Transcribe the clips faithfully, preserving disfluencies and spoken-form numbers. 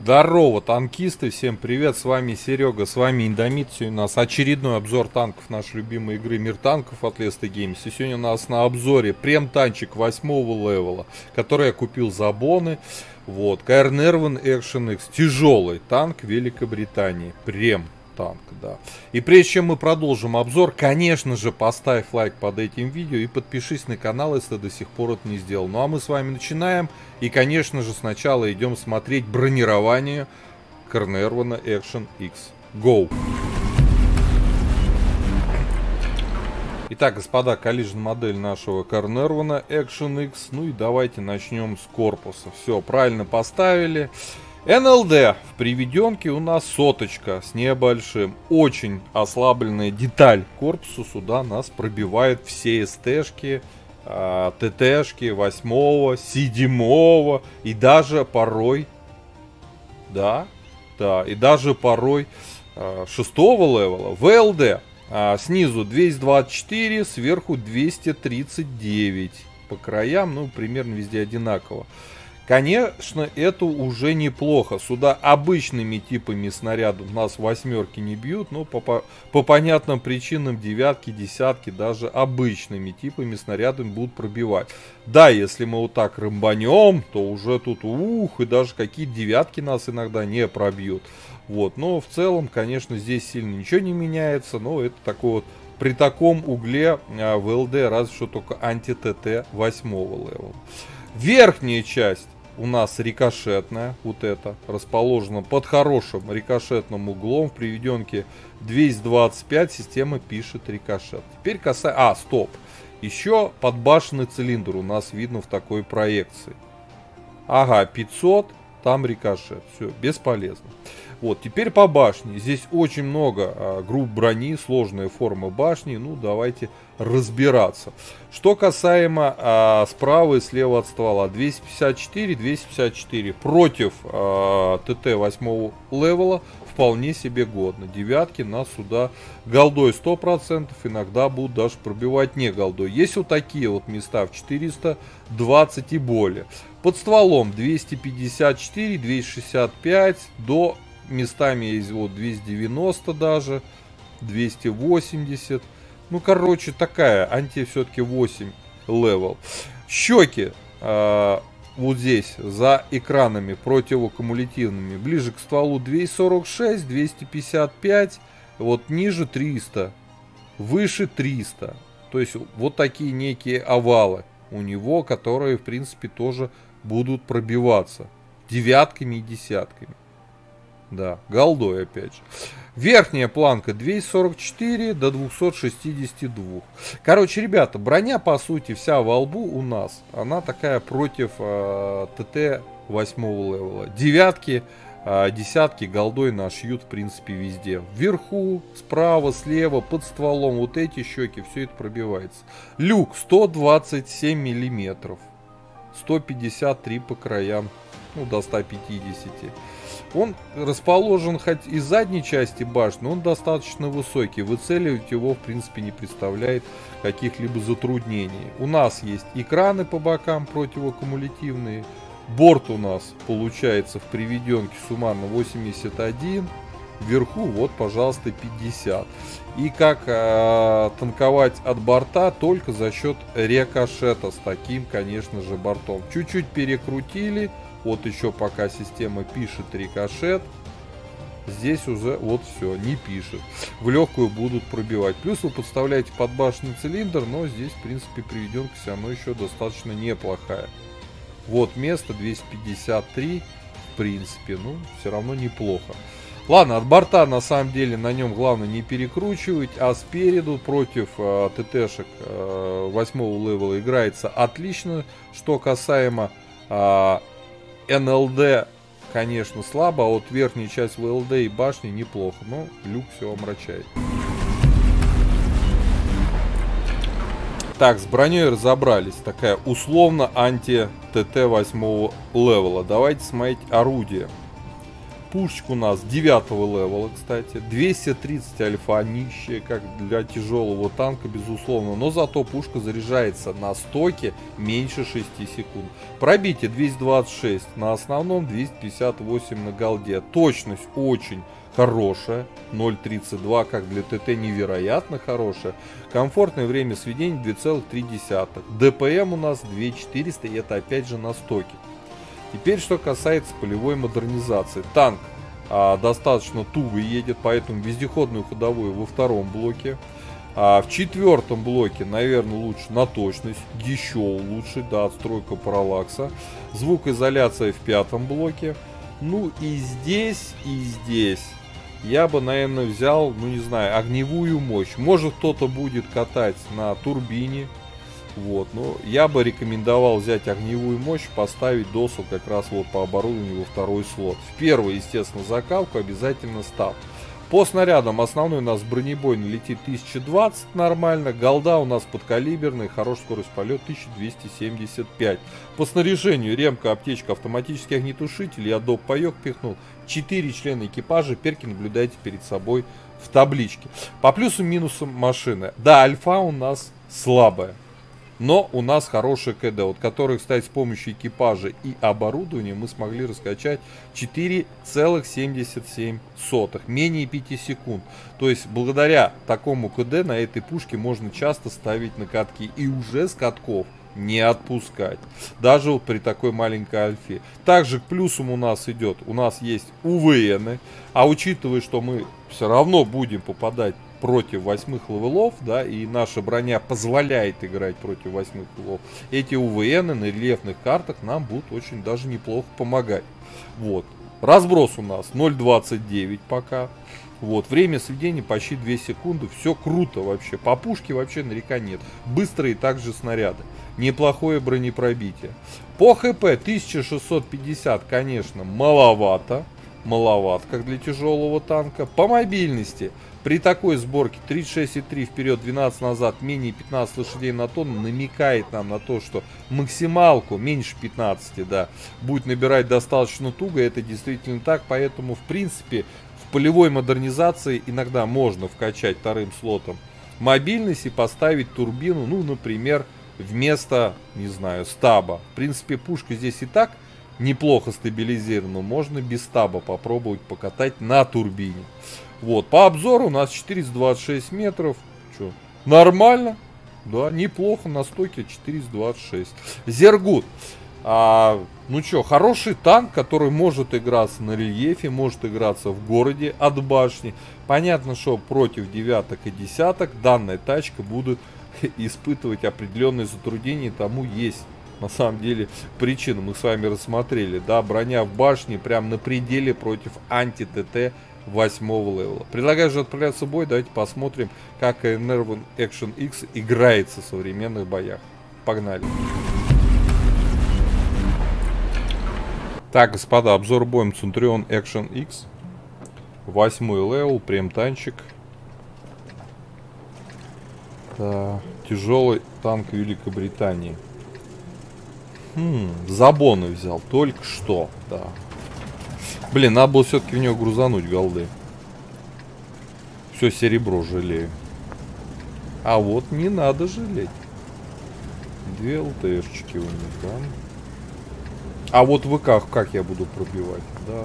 Здорово, танкисты, всем привет, с вами Серега, с вами Индомит. Сегодня у нас очередной обзор танков нашей любимой игры Мир танков от Lesta Games. И сегодня у нас на обзоре прем-танчик восьмого левела, который я купил за боны. Вот, Cairn Action X, тяжелый танк Великобритании, прем. Танк, да. И прежде чем мы продолжим обзор, конечно же, поставь лайк под этим видео и подпишись на канал, если ты до сих пор это не сделал. Ну а мы с вами начинаем. И, конечно же, сначала идем смотреть бронирование Cairn Action X. Go! Итак, господа, коллижн модель нашего Cairn Action X. Ну и давайте начнем с корпуса. Все, правильно поставили. эн эл дэ в приведенке у нас соточка с небольшим. Очень ослабленная деталь корпуса сюда нас пробивает все эс-тэшки, э, тэ тэшки восьмого, седьмого и даже порой, да, да, и даже порой э, шестого левела. вэ эл дэ э, снизу двести двадцать четыре, сверху двести тридцать девять. По краям, ну, примерно везде одинаково. Конечно, это уже неплохо. Сюда обычными типами снарядов нас восьмерки не бьют, но по, по, по понятным причинам девятки, десятки даже обычными типами снарядами будут пробивать. Да, если мы вот так рымбанем, то уже тут ух, и даже какие-то девятки нас иногда не пробьют. Вот, но в целом, конечно, здесь сильно ничего не меняется, но это такой вот при таком угле а, вэ эл дэ разве что только анти-тэ тэ восьмого левела. Верхняя часть у нас рикошетная, вот это, расположена под хорошим рикошетным углом. В приведенке двести двадцать пять система пишет рикошет. Теперь касается... А, стоп. Еще подбашенный цилиндр у нас видно в такой проекции. Ага, пятьсот, там рикошет. Все, бесполезно. Вот, теперь по башне. Здесь очень много а, групп брони, сложная форма башни. Ну, давайте разбираться. Что касаемо а, справа и слева от ствола. двести пятьдесят четыре, двести пятьдесят четыре. Против а, тэ тэ восьмого левела вполне себе годно. Девятки нас сюда голдой сто процентов. Иногда будут даже пробивать не голдой. Есть вот такие вот места в четыреста двадцать и более. Под стволом двести пятьдесят четыре, двести шестьдесят пять до... Местами есть вот двести девяносто даже, двести восемьдесят. Ну, короче, такая анти все-таки восемь левел. Щеки э, вот здесь за экранами противокумулятивными. Ближе к стволу двести сорок шесть, двести пятьдесят пять. Вот ниже триста. Выше триста. То есть вот такие некие овалы у него, которые в принципе тоже будут пробиваться девятками и десятками. Да, голдой опять же. Верхняя планка двести сорок четыре до двухсот шестидесяти двух. Короче, ребята, броня по сути вся во лбу у нас. Она такая против э, тэ тэ восьмого левела. Девятки, э, десятки голдой нашьют в принципе везде. Вверху, справа, слева, под стволом. Вот эти щеки, все это пробивается. Люк сто двадцать семь миллиметров. сто пятьдесят три по краям. Ну, до ста пятидесяти. Он расположен хоть и задней части башни, он достаточно высокий. Выцеливать его в принципе не представляет каких-либо затруднений. У нас есть экраны по бокам противокумулятивные. Борт у нас получается в приведенке суммарно восемьдесят один. Вверху вот, пожалуйста, пятьдесят. И как э, танковать от борта только за счет рикошета с таким, конечно же, бортом. Чуть-чуть перекрутили. Вот еще пока система пишет рикошет. Здесь уже вот все, не пишет. В легкую будут пробивать. Плюс вы подставляете подбашенный цилиндр, но здесь, в принципе, приведенка все равно еще достаточно неплохая. Вот место двести пятьдесят три, в принципе, ну, все равно неплохо. Ладно, от борта, на самом деле, на нем главное не перекручивать, а спереду против э, тэ тэшек э, восьмого левела играется отлично. Что касаемо... Э, эн эл дэ, конечно, слабо, а вот верхняя часть вэ эл дэ и башни неплохо, но люк все омрачает. Так, с броней разобрались. Такая условно анти-тэ тэ восьмого левела. Давайте смотреть орудие. Пушечка у нас девятого левела, кстати. двести тридцать альфа, нищая, как для тяжелого танка, безусловно. Но зато пушка заряжается на стоке меньше шести секунд. Пробитие двести двадцать шесть на основном, двести пятьдесят восемь на голде. Точность очень хорошая, ноль тридцать два, как для ТТ, невероятно хорошая. Комфортное время сведения два целых три десятых. ДПМ у нас две тысячи четыреста, и это опять же на стоке. Теперь, что касается полевой модернизации. Танк а, достаточно туго едет, поэтому вездеходную ходовую во втором блоке. А в четвертом блоке, наверное, лучше на точность, еще улучшить, да, отстройка параллакса. Звукоизоляция в пятом блоке. Ну и здесь, и здесь я бы, наверное, взял, ну не знаю, огневую мощь. Может, кто-то будет катать на турбине. Вот, но я бы рекомендовал взять огневую мощь, поставить досу как раз вот по оборудованию во второй слот. В первый, естественно, закалку обязательно став. По снарядам основной у нас бронебойный летит тысяча двадцать нормально, голда у нас подкалиберная, хорошая скорость полета тысяча двести семьдесят пять. По снаряжению ремка, аптечка, автоматический огнетушитель, я доп. Паёк пихнул. четыре члена экипажа, перки наблюдайте перед собой в табличке. По плюсам и минусам машины. Да, альфа у нас слабая. Но у нас хорошая КД, вот который, кстати, с помощью экипажа и оборудования мы смогли раскачать четыре целых семьдесят семь сотых, менее пяти секунд. То есть благодаря такому КД на этой пушке можно часто ставить на катки и уже с катков не отпускать. Даже вот при такой маленькой альфе. Также к плюсам у нас идет, у нас есть УВНы, а учитывая, что мы все равно будем попадать против восьмых левелов, да, и наша броня позволяет играть против восьмых левелов, эти УВНы на рельефных картах нам будут очень даже неплохо помогать. Вот. Разброс у нас ноль двадцать девять пока. Вот. Время сведения почти две секунды. Все круто вообще. По пушке вообще нареканий нет. Быстрые также снаряды. Неплохое бронепробитие. По ХП тысяча шестьсот пятьдесят, конечно, маловато. Маловато, как для тяжелого танка. По мобильности. При такой сборке тридцать шесть и три вперед, двенадцать назад, менее пятнадцати лошадей на тонну, намекает нам на то, что максималку меньше пятнадцати, да, будет набирать достаточно туго. Это действительно так, поэтому в принципе в полевой модернизации иногда можно вкачать вторым слотом мобильность и поставить турбину, ну, например, вместо, не знаю, стаба. В принципе, пушка здесь и так неплохо стабилизирована, можно без стаба попробовать покатать на турбине. Вот, по обзору у нас четыреста двадцать шесть метров. Чё? Нормально. Да, неплохо на стоке четыреста двадцать шесть. Зергут. А, ну что, хороший танк, который может играться на рельефе, может играться в городе от башни. Понятно, что против девяток и десяток данная тачка будет испытывать определенные затруднения. Тому есть на самом деле причина. Мы с вами рассмотрели. Да, броня в башне прям на пределе против анти-ТТ восьмого левела. Предлагаю же отправляться в бой. Давайте посмотрим, как Enervon Action X играется в современных боях. Погнали. Так, господа, обзор боем Centurion Action X. Восьмой левел, прем танчик. Да, тяжелый танк Великобритании. Хм, Забоны взял, только что, да. Блин, надо было все-таки в него грузануть голды. Все серебро жалею. А вот не надо жалеть. Две ЛТшечки у них, да. А вот в ВК как я буду пробивать? Да.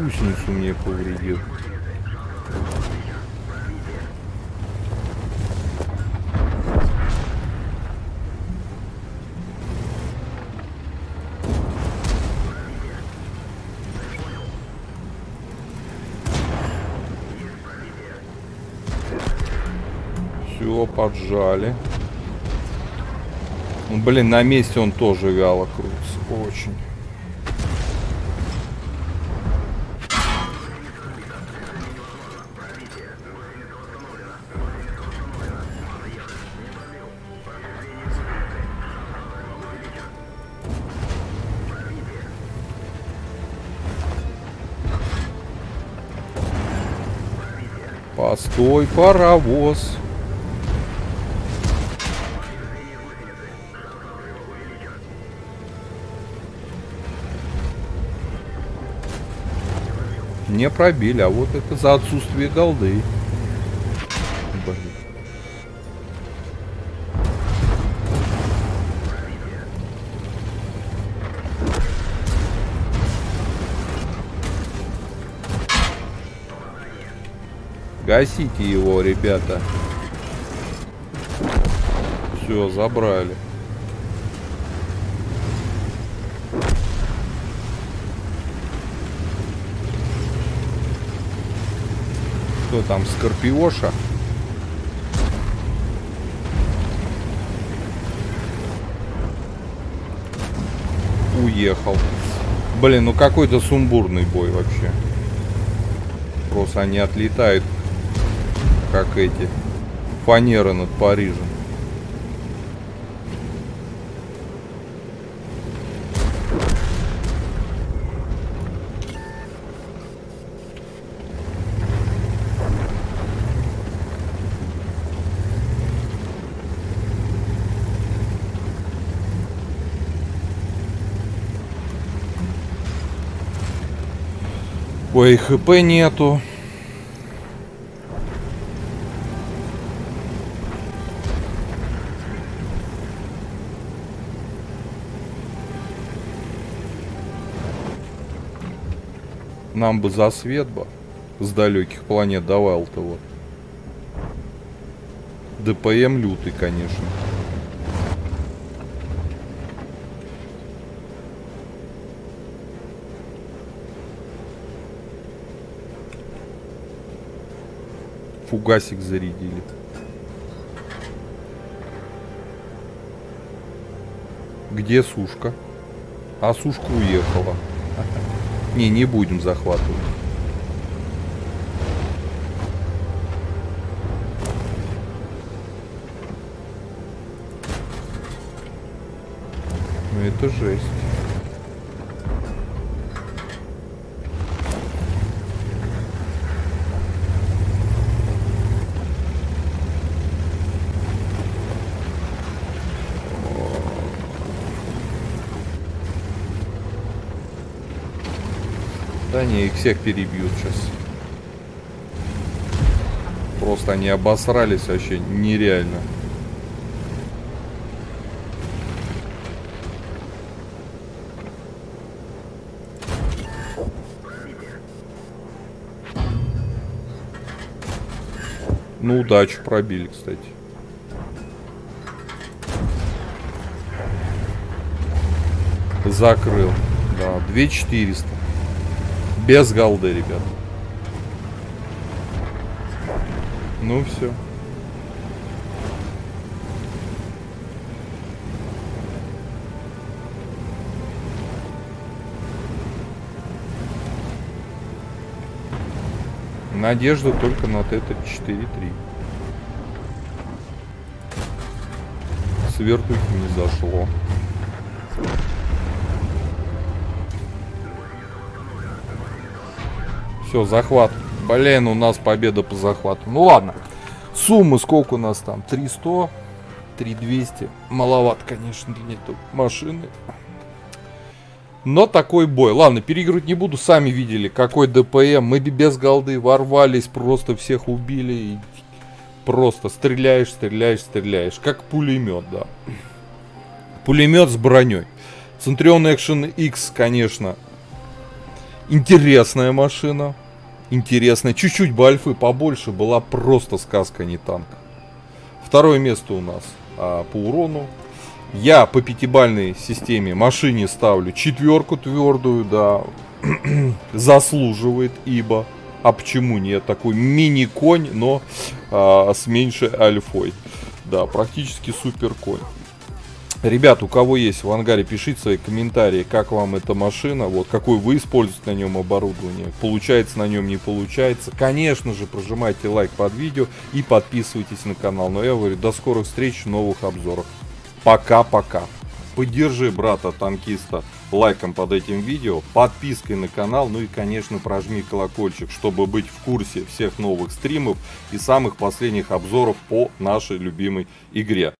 гусеницу мне повредил. Все, поджали. Ну, блин, на месте он тоже вяло крутится. Очень. Постой, паровоз. Не пробили, а вот это за отсутствие голды. Блин. Гасите его, ребята. Все, забрали. Что там, Скорпиоша? Уехал. Блин, ну какой-то сумбурный бой вообще. Просто они отлетают, как эти фанеры над Парижем. Ой, хп нету. Нам бы за свет бы с далеких планет давал-то вот. ДПМ лютый, конечно. Фугасик зарядили. Где сушка? А сушка уехала. Не, не будем захватывать. Ну это жесть. Да не, их всех перебьют сейчас. Просто они обосрались вообще нереально. Ну, удачу пробили, кстати. Закрыл. Да, две тысячи четыреста. Без голды, ребят. Ну все. Надежда только на Т четыре три. С вертухи не зашло. Все, захват. Блин, у нас победа по захвату. Ну ладно. Суммы сколько у нас там? триста, три двести. Маловато, конечно, для этой машины. Но такой бой. Ладно, переигрывать не буду. Сами видели, какой ДПМ. Мы без голды ворвались, просто всех убили. И просто стреляешь, стреляешь, стреляешь. Как пулемет, да. Пулемет с броней. Centurion Action X, конечно, Интересная машина. Интересная. Чуть-чуть бы альфы побольше, была просто сказка, не танк. Второе место у нас а, по урону. Я по пятибалльной системе машине ставлю четверку твердую, да. Заслуживает, ибо. А почему нет? Такой мини-конь, но а, с меньшей альфой. Да, практически супер конь. Ребят, у кого есть в ангаре, пишите свои комментарии, как вам эта машина, вот какой вы используете на нем оборудование, получается на нем, не получается. Конечно же, прожимайте лайк под видео и подписывайтесь на канал. Но я говорю, до скорых встреч в новых обзорах. Пока-пока. Поддержи брата-танкиста лайком под этим видео, подпиской на канал, ну и, конечно, прожми колокольчик, чтобы быть в курсе всех новых стримов и самых последних обзоров по нашей любимой игре.